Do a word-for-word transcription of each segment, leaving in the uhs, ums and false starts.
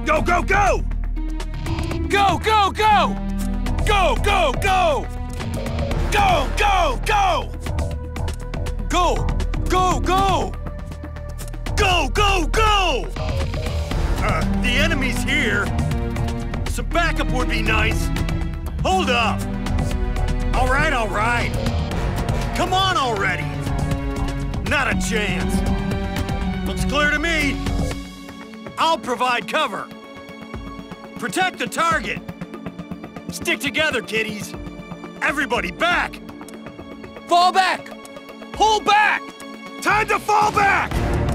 Go, go, go! Go, go, go! Go, go, go! Go, go, go! Go, go, go! Go, go, go! Uh, the enemy's here. Some backup would be nice. Hold up. All right, all right. Come on already. Not a chance. Looks clear to me. I'll provide cover. Protect the target. Stick together, kiddies. Everybody back. Fall back. Pull back. Time to fall back.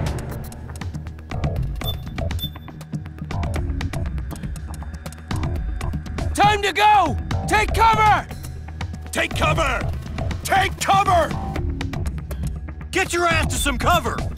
Time to go. Take cover. Take cover. Take cover. Get your ass to some cover.